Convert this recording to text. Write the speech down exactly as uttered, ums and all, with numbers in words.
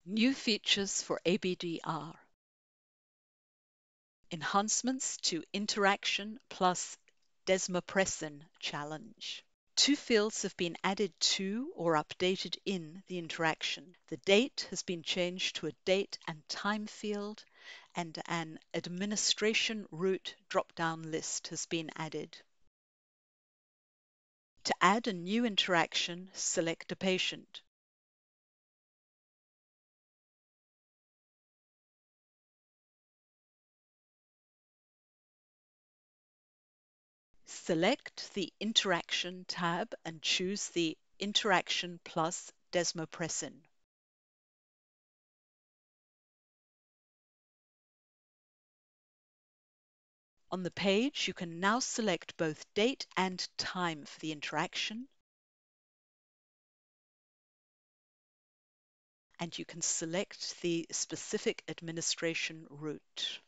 New features for A B D R. Enhancements to Interaction plus Desmopressin Challenge. Two fields have been added to or updated in the interaction. The date has been changed to a date and time field, and an administration route drop-down list has been added. To add a new interaction, select a patient. Select the Interaction tab and choose the Interaction plus Desmopressin. On the page, you can now select both date and time for the interaction, and you can select the specific administration route.